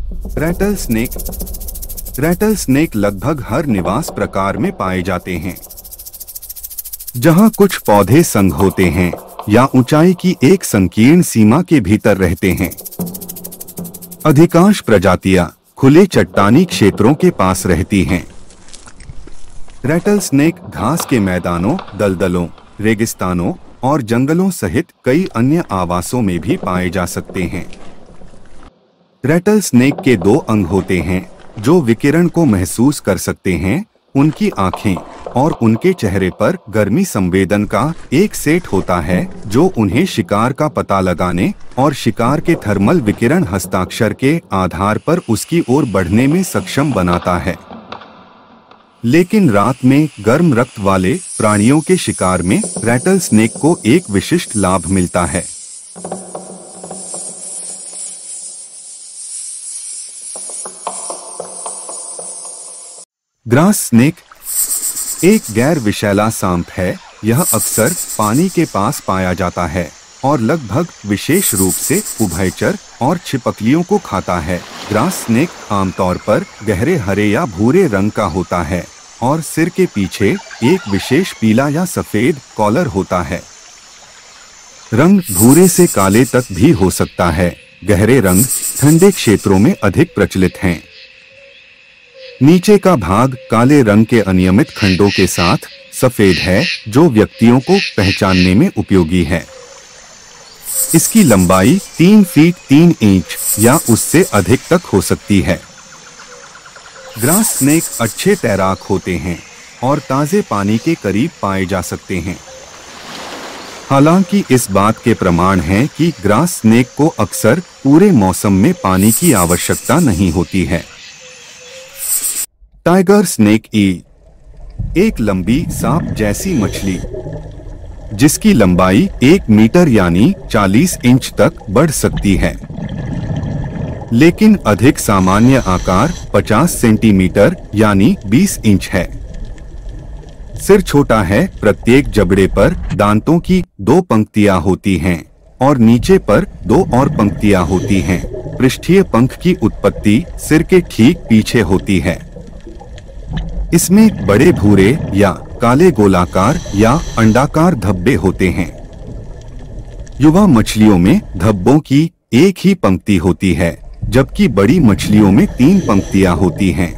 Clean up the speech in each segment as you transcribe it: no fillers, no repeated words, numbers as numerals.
Rattle snake. Rattle snake लगभग हर निवास प्रकार में पाए जाते हैं, जहां कुछ पौधे संघ होते हैं या ऊंचाई की एक संकीर्ण सीमा के भीतर रहते हैं। अधिकांश प्रजातियां खुले चट्टानी क्षेत्रों के पास रहती हैं। रैटल स्नेक घास के मैदानों, दलदलों, रेगिस्तानों और जंगलों सहित कई अन्य आवासों में भी पाए जा सकते हैं। रैटल स्नेक के दो अंग होते हैं जो विकिरण को महसूस कर सकते हैं। उनकी आंखें और उनके चेहरे पर गर्मी संवेदन का एक सेट होता है जो उन्हें शिकार का पता लगाने और शिकार के थर्मल विकिरण हस्ताक्षर के आधार पर उसकी ओर बढ़ने में सक्षम बनाता है। लेकिन रात में गर्म रक्त वाले प्राणियों के शिकार में रैटल स्नेक को एक विशिष्ट लाभ मिलता है। ग्रास स्नेक एक गैर विषैला सांप है। यह अक्सर पानी के पास पाया जाता है और लगभग विशेष रूप से उभयचर और छिपकलियों को खाता है। ग्रास स्नेक आमतौर पर गहरे हरे या भूरे रंग का होता है और सिर के पीछे एक विशेष पीला या सफेद कॉलर होता है। रंग भूरे से काले तक भी हो सकता है। गहरे रंग ठंडे क्षेत्रों में अधिक प्रचलित हैं। नीचे का भाग काले रंग के अनियमित खंडों के साथ सफेद है, जो व्यक्तियों को पहचानने में उपयोगी है। इसकी लंबाई 3 फीट 3 इंच या उससे अधिक तक हो सकती है। ग्रास स्नेक अच्छे तैराक होते हैं और ताजे पानी के करीब पाए जा सकते हैं। हालांकि इस बात के प्रमाण हैं कि ग्रास स्नेक को अक्सर पूरे मौसम में पानी की आवश्यकता नहीं होती है। टाइगर स्नेक एक लंबी सांप जैसी मछली जिसकी लंबाई 1 मीटर यानी 40 इंच तक बढ़ सकती है, लेकिन अधिक सामान्य आकार 50 सेंटीमीटर यानी 20 इंच है। सिर छोटा है। प्रत्येक जबड़े पर दांतों की 2 पंक्तियां होती हैं और नीचे पर 2 और पंक्तियां होती हैं। पृष्ठीय पंख की उत्पत्ति सिर के ठीक पीछे होती है। इसमें बड़े भूरे या काले गोलाकार या अंडाकार धब्बे होते हैं। युवा मछलियों में धब्बों की एक ही पंक्ति होती है, जबकि बड़ी मछलियों में 3 पंक्तियां होती हैं।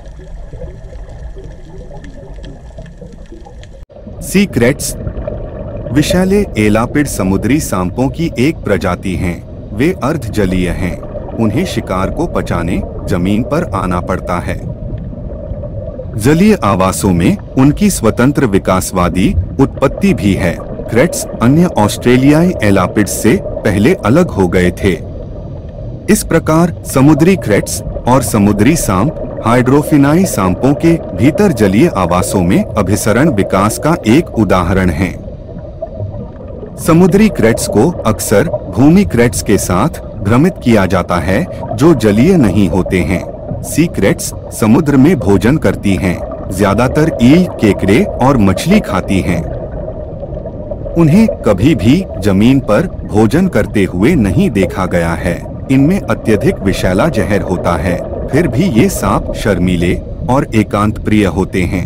सी क्रेट्स विषैले एलापिड समुद्री सांपों की एक प्रजाति हैं। वे अर्धजलीय हैं। उन्हें शिकार को पचाने जमीन पर आना पड़ता है। जलीय आवासों में उनकी स्वतंत्र विकासवादी उत्पत्ति भी है। क्रेट्स अन्य ऑस्ट्रेलियाई एलापिड्स से पहले अलग हो गए थे। इस प्रकार समुद्री क्रेट्स और समुद्री सांप हाइड्रोफिनाई सांपों के भीतर जलीय आवासों में अभिसरण विकास का एक उदाहरण है। समुद्री क्रेट्स को अक्सर भूमि क्रेट्स के साथ भ्रमित किया जाता है जो जलीय नहीं होते हैं। सी क्रेट्स समुद्र में भोजन करती हैं। ज्यादातर ईल, केकड़े और मछली खाती हैं। उन्हें कभी भी जमीन पर भोजन करते हुए नहीं देखा गया है। इनमें अत्यधिक विषैला जहर होता है। फिर भी ये सांप शर्मीले और एकांत प्रिय होते हैं।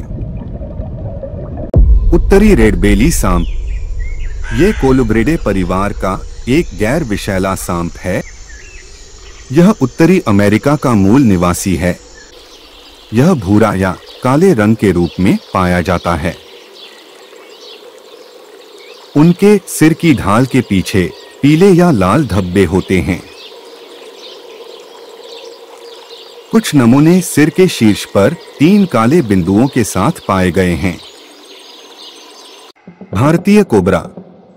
उत्तरी रेडबेली सांप ये कोलुब्रिडे परिवार का एक गैर विषैला सांप है। यह उत्तरी अमेरिका का मूल निवासी है। यह भूरा या काले रंग के रूप में पाया जाता है। उनके सिर की ढाल के पीछे पीले या लाल धब्बे होते हैं। कुछ नमूने सिर के शीर्ष पर 3 काले बिंदुओं के साथ पाए गए हैं। भारतीय कोबरा,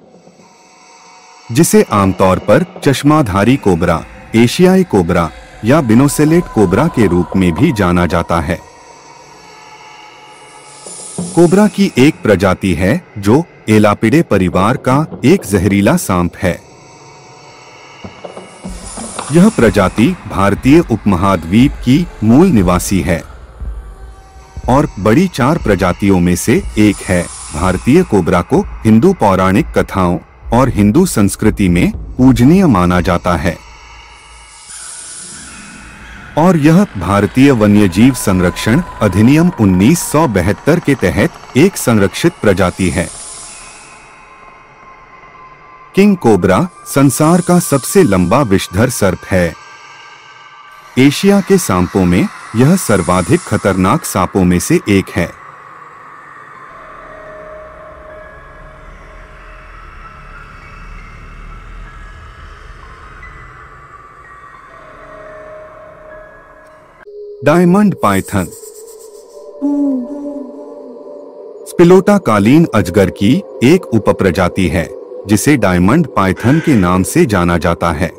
जिसे आमतौर पर चश्माधारी कोबरा, एशियाई कोबरा या बिनोसेलेट कोबरा के रूप में भी जाना जाता है, कोबरा की एक प्रजाति है जो एलापिडे परिवार का एक जहरीला सांप है। यह प्रजाति भारतीय उपमहाद्वीप की मूल निवासी है और बड़ी 4 प्रजातियों में से एक है। भारतीय कोबरा को हिंदू पौराणिक कथाओं और हिंदू संस्कृति में पूजनीय माना जाता है। और यह भारतीय वन्यजीव संरक्षण अधिनियम 1972 के तहत एक संरक्षित प्रजाति है। किंग कोबरा संसार का सबसे लंबा विषधर सर्प है। एशिया के सांपों में यह सर्वाधिक खतरनाक सांपों में से एक है। डायमंड पाइथन स्पिलोटा कालीन अजगर की एक उपप्रजाति है जिसे डायमंड पाइथन के नाम से जाना जाता है।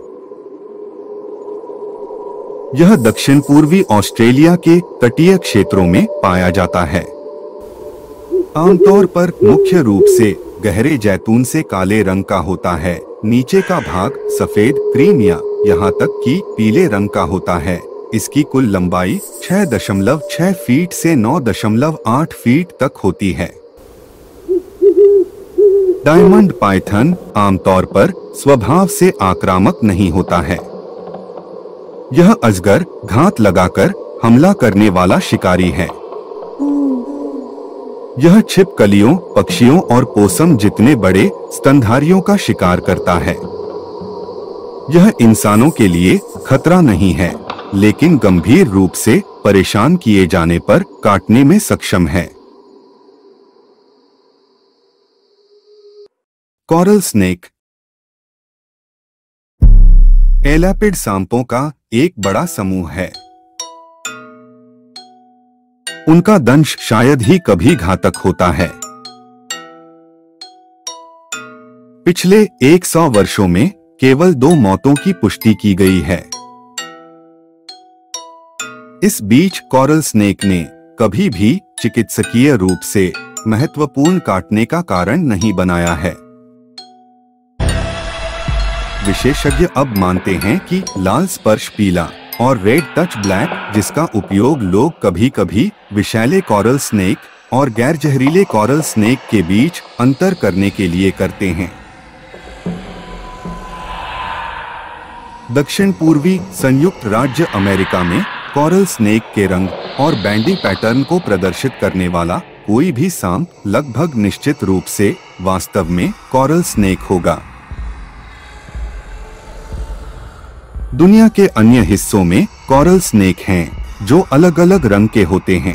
यह दक्षिण पूर्वी ऑस्ट्रेलिया के तटीय क्षेत्रों में पाया जाता है। आमतौर पर मुख्य रूप से गहरे जैतून से काले रंग का होता है। नीचे का भाग सफेद, क्रीम या यहाँ तक कि पीले रंग का होता है। इसकी कुल लंबाई 6.6 फीट से 9.8 फीट तक होती है। डायमंड पाइथन आमतौर पर स्वभाव से आक्रामक नहीं होता है। यह अजगर घात लगाकर हमला करने वाला शिकारी है। यह छिपकलियों, पक्षियों और पोसम जितने बड़े स्तनधारियों का शिकार करता है। यह इंसानों के लिए खतरा नहीं है, लेकिन गंभीर रूप से परेशान किए जाने पर काटने में सक्षम है। कोरल स्नेक एलापिड सांपों का एक बड़ा समूह है। उनका दंश शायद ही कभी घातक होता है। पिछले 100 वर्षों में केवल 2 मौतों की पुष्टि की गई है। इस बीच कोरल स्नेक ने कभी भी चिकित्सकीय रूप से महत्वपूर्ण काटने का कारण नहीं बनाया है। विशेषज्ञ अब मानते हैं कि लाल स्पर्श पीला और रेड टच ब्लैक, जिसका उपयोग लोग कभी-कभी विषैले कोरल स्नेक और गैर जहरीले कोरल स्नेक के बीच अंतर करने के लिए करते हैं। दक्षिण पूर्वी संयुक्त राज्य अमेरिका में कोरल स्नेक के रंग और बैंडी पैटर्न को प्रदर्शित करने वाला कोई भी सांप लगभग निश्चित रूप से वास्तव में कोरल स्नेक होगा। दुनिया के अन्य हिस्सों में कोरल स्नेक हैं जो अलग-अलग रंग के होते हैं।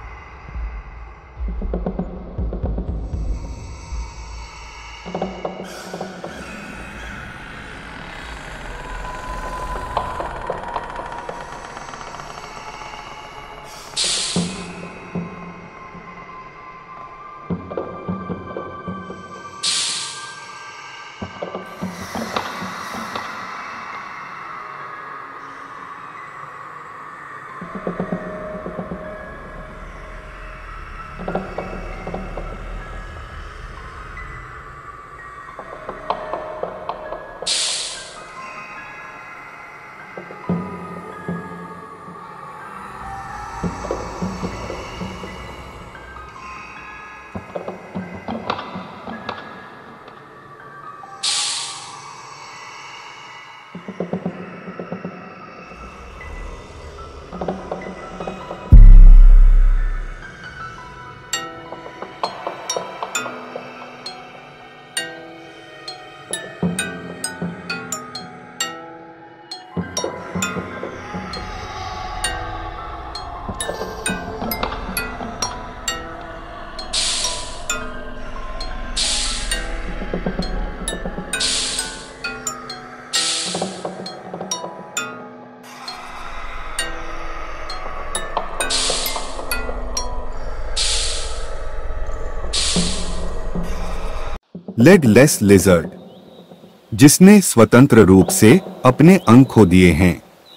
लेगलेस लिजर्ड, जिसने स्वतंत्र रूप से अपने अंग खो दिए हैं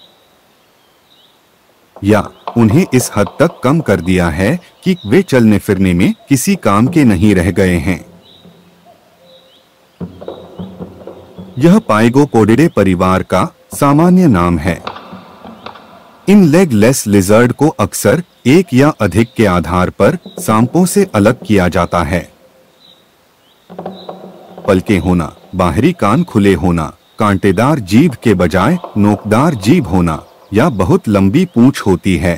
या उन्हें इस हद तक कम कर दिया है कि वे चलने फिरने में किसी काम के नहीं रह गए हैं। यह पाइगोपोडिडे परिवार का सामान्य नाम है। इन लेगलेस लिजर्ड को अक्सर एक या अधिक के आधार पर सांपों से अलग किया जाता है। पलकें होना, बाहरी कान खुले होना, कांटेदार जीभ के बजाय नोकदार जीभ होना, या बहुत लंबी पूंछ होती है,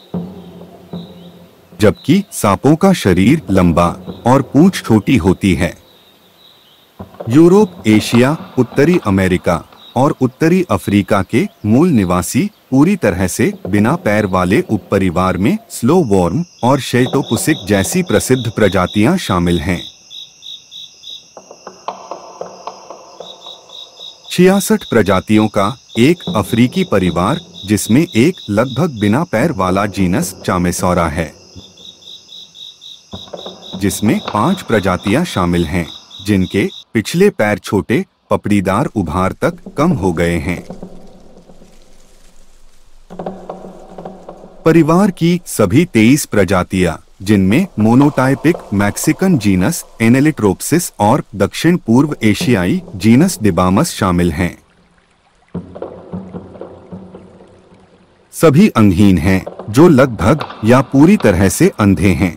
जबकि सांपों का शरीर लंबा और पूंछ छोटी होती है। यूरोप, एशिया, उत्तरी अमेरिका और उत्तरी अफ्रीका के मूल निवासी पूरी तरह से बिना पैर वाले उपपरिवार में स्लो वॉर्म और शेटोपुसिक जैसी प्रसिद्ध प्रजातियां शामिल हैं। 66 प्रजातियों का एक अफ्रीकी परिवार, जिसमें एक लगभग बिना पैर वाला जीनस चामेसौरा है, जिसमें 5 प्रजातियां शामिल हैं जिनके पिछले पैर छोटे पपड़ीदार उभार तक कम हो गए हैं। परिवार की सभी 23 प्रजातियां, जिनमें मोनोटाइपिक मैक्सिकन जीनस एनेलिट्रोप्सिस और दक्षिण पूर्व एशियाई जीनस डिबामस शामिल हैं, सभी अंगहीन हैं जो लगभग या पूरी तरह से अंधे हैं।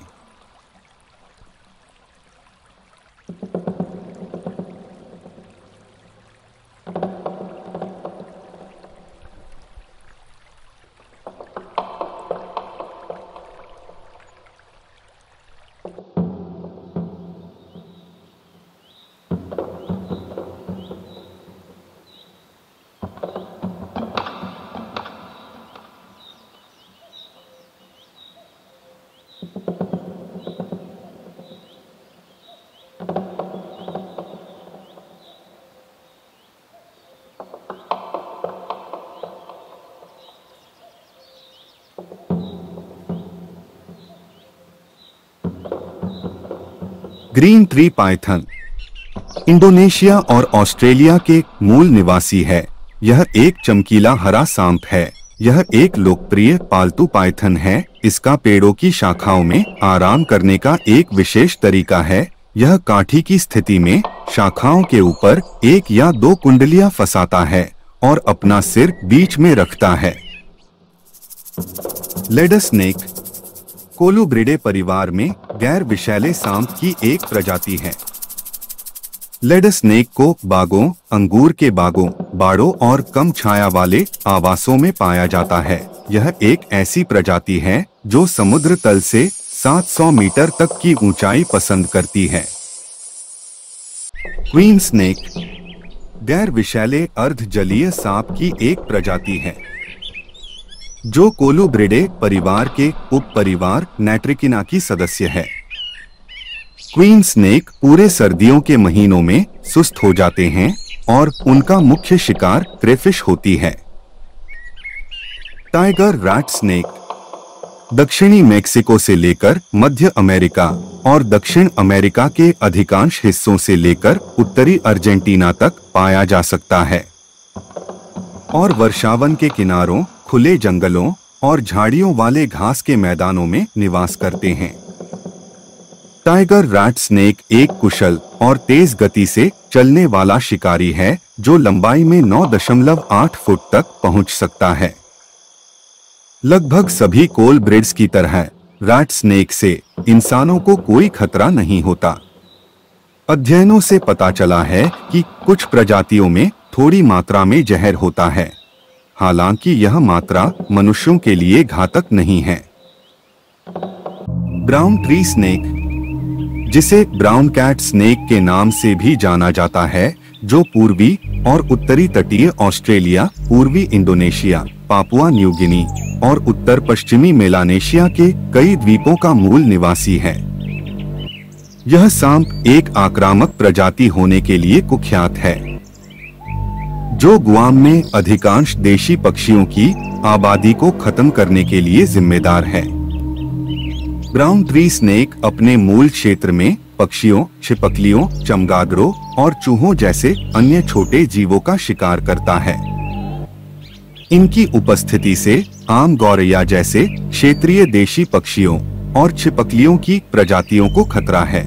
ग्रीन ट्री पाइथन इंडोनेशिया और ऑस्ट्रेलिया के मूल निवासी है। यह एक चमकीला हरा सांप है। यह एक लोकप्रिय पालतू पाइथन है। इसका पेड़ों की शाखाओं में आराम करने का एक विशेष तरीका है। यह काठी की स्थिति में शाखाओं के ऊपर 1 या 2 कुंडलियां फंसाता है और अपना सिर बीच में रखता है। लेडर स्नेक कोलुब्रिडे परिवार में गैर विषैले सांप की एक प्रजाति है। लेडर स्नेक को बागों, अंगूर के बागों, बाड़ों और कम छाया वाले आवासों में पाया जाता है। यह एक ऐसी प्रजाति है जो समुद्र तल से 700 मीटर तक की ऊंचाई पसंद करती है। क्वीन स्नेक गैर विषैले अर्ध जलीय सांप की एक प्रजाति है जो कोलुब्रिडे परिवार के उपपरिवार नैट्रिकिना की सदस्य है। क्वीन स्नेक पूरे सर्दियों के महीनों में सुस्त हो जाते हैं और उनका मुख्य शिकार क्रेफिश होती है। टाइगर रैट स्नेक दक्षिणी मेक्सिको से लेकर मध्य अमेरिका और दक्षिण अमेरिका के अधिकांश हिस्सों से लेकर उत्तरी अर्जेंटीना तक पाया जा सकता है और वर्षावन के किनारों, खुले जंगलों और झाड़ियों वाले घास के मैदानों में निवास करते हैं। टाइगर रैट स्नेक एक कुशल और तेज गति से चलने वाला शिकारी है जो लंबाई में 9.8 फुट तक पहुंच सकता है। लगभग सभी कोलब्रिड्स की तरह रैट स्नेक से इंसानों को कोई खतरा नहीं होता। अध्ययनों से पता चला है कि कुछ प्रजातियों में थोड़ी मात्रा में जहर होता है, हालांकि यह मात्रा मनुष्यों के लिए घातक नहीं है। ब्राउन ट्री स्नेक, जिसे ब्राउन कैट स्नेक के नाम से भी जाना जाता है, जो पूर्वी और उत्तरी तटीय ऑस्ट्रेलिया, पूर्वी इंडोनेशिया, पापुआ न्यू गिनी और उत्तर पश्चिमी मेलानेशिया के कई द्वीपों का मूल निवासी है। यह सांप एक आक्रामक प्रजाति होने के लिए कुख्यात है, जो गुआम में अधिकांश देशी पक्षियों की आबादी को खत्म करने के लिए जिम्मेदार है। ब्राउन ट्री स्नेक अपने मूल क्षेत्र में पक्षियों, छिपकलियों, चमगादड़ों और चूहों जैसे अन्य छोटे जीवों का शिकार करता है। इनकी उपस्थिति से आम गौरैया जैसे क्षेत्रीय देशी पक्षियों और छिपकलियों की प्रजातियों को खतरा है।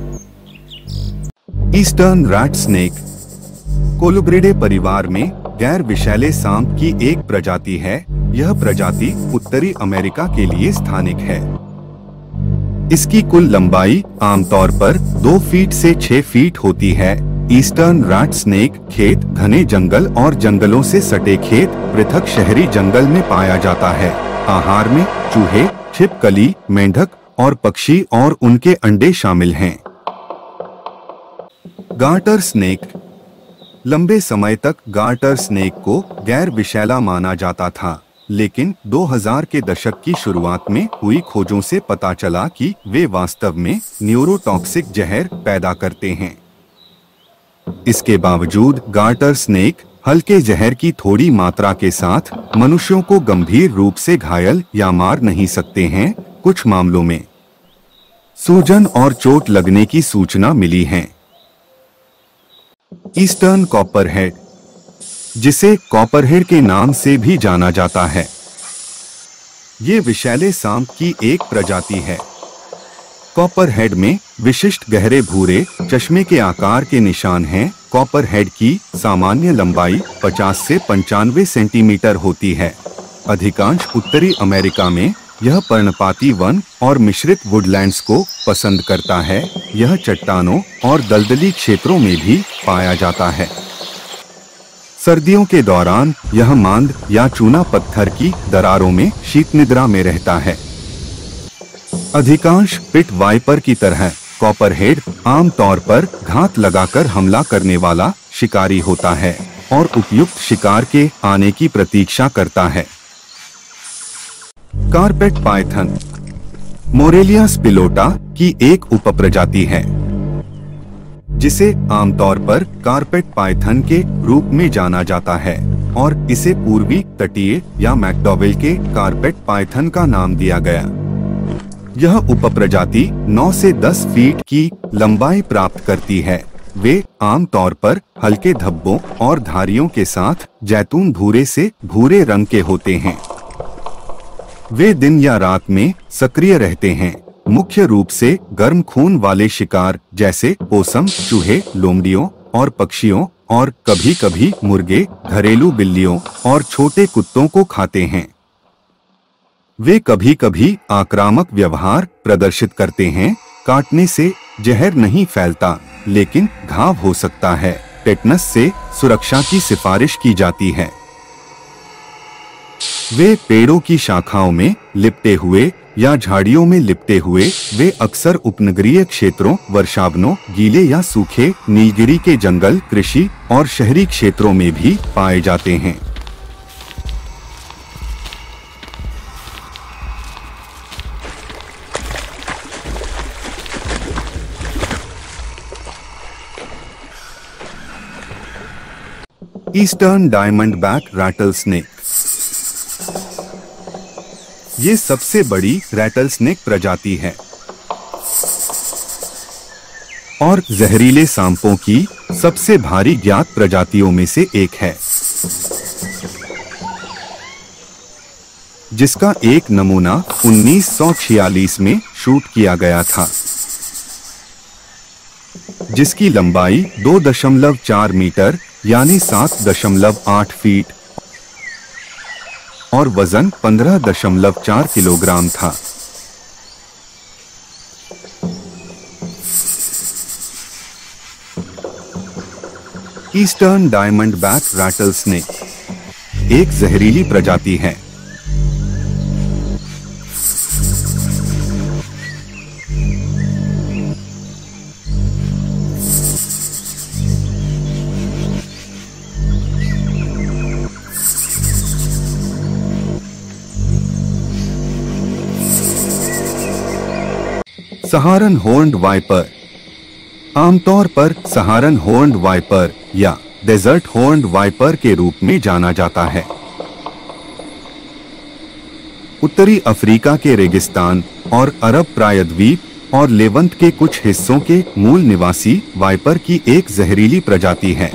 ईस्टर्न रैट स्नेक कोलुब्रिडे परिवार में गैर विषैले सांप की एक प्रजाति है। यह प्रजाति उत्तरी अमेरिका के लिए स्थानिक है। इसकी कुल लंबाई आमतौर पर 2 फीट से 6 फीट होती है ईस्टर्न रैट स्नेक खेत घने जंगल और जंगलों से सटे खेत पृथक शहरी जंगल में पाया जाता है। आहार में चूहे, छिपकली, मेंढक और पक्षी और उनके अंडे शामिल हैं। Garter snake. लंबे समय तक गार्टर स्नेक को गैर विषैला माना जाता था, लेकिन 2000 के दशक की शुरुआत में हुई खोजों से पता चला कि वे वास्तव में न्यूरोटॉक्सिक जहर पैदा करते हैं। इसके बावजूद गार्टर स्नेक हल्के जहर की थोड़ी मात्रा के साथ मनुष्यों को गंभीर रूप से घायल या मार नहीं सकते हैं। कुछ मामलों में सूजन और चोट लगने की सूचना मिली है। ईस्टर्न कॉपरहेड, जिसे कॉपरहेड के नाम से भी जाना जाता है, ये विषैले सांप की एक प्रजाति है। कॉपरहेड में विशिष्ट गहरे भूरे चश्मे के आकार के निशान हैं। कॉपरहेड की सामान्य लंबाई 50 से 95 सेंटीमीटर होती है। अधिकांश उत्तरी अमेरिका में यह पर्णपाती वन और मिश्रित वुडलैंड्स को पसंद करता है। यह चट्टानों और दलदली क्षेत्रों में भी पाया जाता है। सर्दियों के दौरान यह मांद या चूना पत्थर की दरारों में शीत निद्रा में रहता है। अधिकांश पिट वाइपर की तरह कॉपरहेड आमतौर पर घात लगाकर हमला करने वाला शिकारी होता है और उपयुक्त शिकार के आने की प्रतीक्षा करता है। कारपेट पाइथन मोरेलिया स्पिलोटा की एक उपप्रजाति है, जिसे आमतौर पर कारपेट पाइथन के रूप में जाना जाता है और इसे पूर्वी तटीय या मैकडॉवेल के कारपेट पाइथन का नाम दिया गया। यह उपप्रजाति 9 से 10 फीट की लंबाई प्राप्त करती है। वे आमतौर पर हल्के धब्बों और धारियों के साथ जैतून भूरे से भूरे रंग के होते हैं। वे दिन या रात में सक्रिय रहते हैं, मुख्य रूप से गर्म खून वाले शिकार जैसे पोसम, चूहे, लोमड़ियों और पक्षियों और कभी-कभी मुर्गे, घरेलू बिल्लियों और छोटे कुत्तों को खाते हैं। वे कभी-कभी आक्रामक व्यवहार प्रदर्शित करते हैं। काटने से जहर नहीं फैलता, लेकिन घाव हो सकता है। टेटनस से सुरक्षा की सिफारिश की जाती है। वे पेड़ों की शाखाओं में लिपटे हुए या झाड़ियों में लिपटे हुए, वे अक्सर उपनगरीय क्षेत्रों, वर्षावनों, गीले या सूखे नीलगिरी के जंगल, कृषि और शहरी क्षेत्रों में भी पाए जाते हैं। Eastern diamondback rattlesnake. ये सबसे बड़ी रैटलस्नेक प्रजाति है और जहरीले सांपों की सबसे भारी ज्ञात प्रजातियों में से एक है, जिसका एक नमूना 1946 में शूट किया गया था, जिसकी लंबाई 2.4 मीटर यानी 7.8 फीट और वजन 15.4 किलोग्राम था। ईस्टर्न डायमंडबैक रैटलस्नेक एक जहरीली प्रजाति है। सहारन हॉर्न्ड वाइपर आमतौर पर सहारन हॉर्न्ड वाइपर या डेजर्ट हॉर्न्ड वाइपर के रूप में जाना जाता है। उत्तरी अफ्रीका के रेगिस्तान और अरब प्रायद्वीप और लेवंत के कुछ हिस्सों के मूल निवासी वाइपर की एक जहरीली प्रजाति है।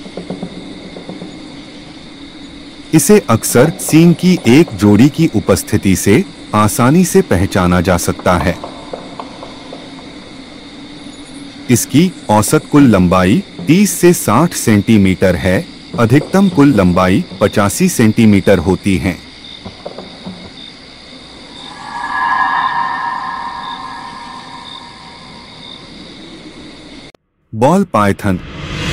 इसे अक्सर सींग की एक जोड़ी की उपस्थिति से आसानी से पहचाना जा सकता है। इसकी औसत कुल लंबाई 30 से 60 सेंटीमीटर है। अधिकतम कुल लंबाई 85 सेंटीमीटर होती है। बॉल पाइथन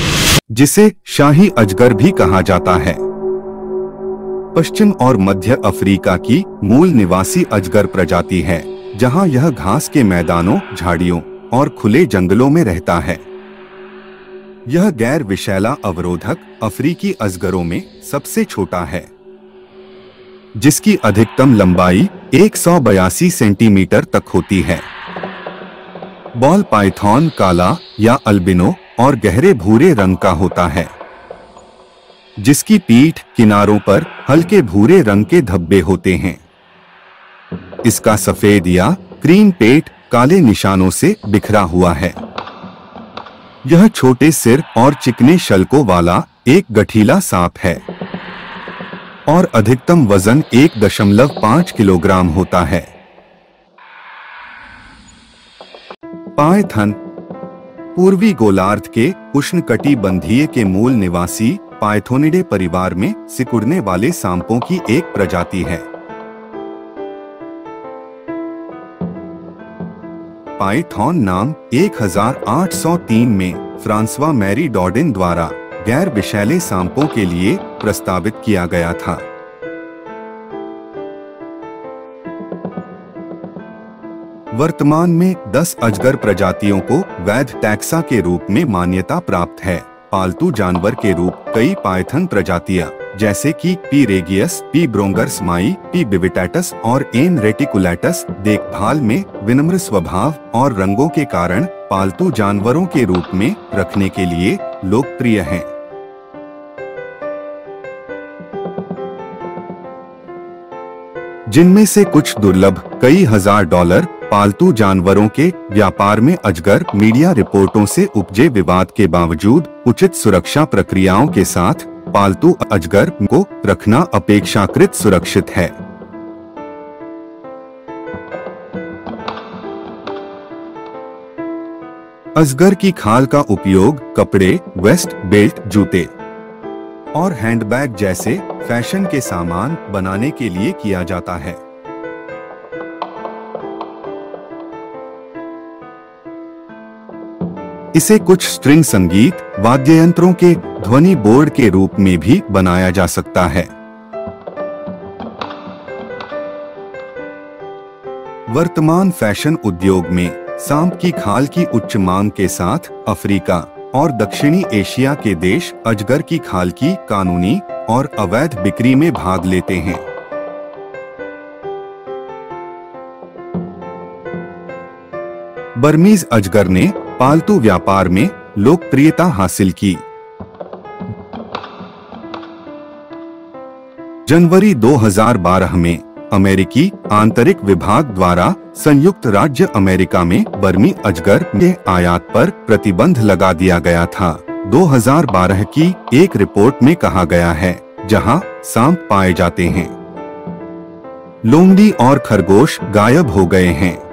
जिसे शाही अजगर भी कहा जाता है। पश्चिम और मध्य अफ्रीका की मूल निवासी अजगर प्रजाति है, जहां यह घास के मैदानों, झाड़ियों और खुले जंगलों में रहता है। यह गैर विषैला अवरोधक अफ्रीकी अजगरों में सबसे छोटा है, जिसकी अधिकतम लंबाई 182 सेंटीमीटर तक होती है। बॉल पाइथन काला या अल्बिनो और गहरे भूरे रंग का होता है, जिसकी पीठ किनारों पर हल्के भूरे रंग के धब्बे होते हैं। इसका सफेद या क्रीम पेट काले निशानों से बिखरा हुआ है। यह छोटे सिर और चिकने शल्कों वाला एक गठीला सांप है और अधिकतम वजन 1.5 किलोग्राम होता है। पायथन पूर्वी गोलार्ध के उष्णकटिबंधीय के मूल निवासी पाइथोनिडे परिवार में सिकुड़ने वाले सांपों की एक प्रजाति है। पाइथन नाम 1803 में फ्रांसवा मैरी डॉर्डेन द्वारा गैर विषैले सांपों के लिए प्रस्तावित किया गया था। वर्तमान में 10 अजगर प्रजातियों को वैध टैक्सा के रूप में मान्यता प्राप्त है। पालतू जानवर के रूप कई पाइथन प्रजातियां जैसे कि P regius, P brongersmai, P bivittatus और एन रेटिकुलेटस देखभाल में विनम्र स्वभाव और रंगों के कारण पालतू जानवरों के रूप में रखने के लिए लोकप्रिय हैं। जिनमें से कुछ दुर्लभ कई हजार डॉलर पालतू जानवरों के व्यापार में अजगर मीडिया रिपोर्टों से उपजे विवाद के बावजूद उचित सुरक्षा प्रक्रियाओं के साथ पालतू अजगर को रखना अपेक्षाकृत सुरक्षित है। अजगर की खाल का उपयोग कपड़े, वेस्ट, बेल्ट, जूते और हैंडबैग जैसे फैशन के सामान बनाने के लिए किया जाता है। इसे कुछ स्ट्रिंग संगीत वाद्ययंत्रों के ध्वनि बोर्ड के रूप में भी बनाया जा सकता है। वर्तमान फैशन उद्योग में सांप की खाल की उच्च मांग के साथ अफ्रीका और दक्षिणी एशिया के देश अजगर की खाल की कानूनी और अवैध बिक्री में भाग लेते हैं। बर्मीज अजगर ने पालतू व्यापार में लोकप्रियता हासिल की। जनवरी 2012 में अमेरिकी आंतरिक विभाग द्वारा संयुक्त राज्य अमेरिका में बर्मी अजगर के आयात पर प्रतिबंध लगा दिया गया था। 2012 की एक रिपोर्ट में कहा गया है, जहां सांप पाए जाते हैं, लोमड़ी और खरगोश गायब हो गए हैं।